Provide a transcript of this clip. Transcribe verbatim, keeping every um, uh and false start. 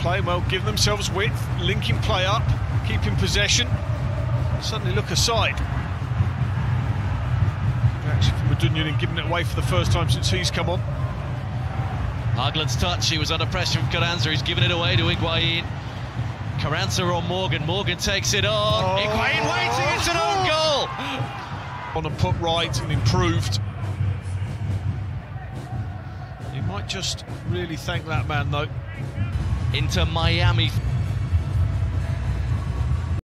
playing well, giving themselves width, linking play up, keeping possession. Suddenly look aside. Reaction from Matuidi and giving it away for the first time since he's come on. Hagland's touch, he was under pressure from Carranza, he's given it away to Higuaín. Carranza on Morgan, Morgan takes it on. Oh. Higuaín waiting, it's an own goal! On and put right and improved. You might just really thank that man though. Into Miami.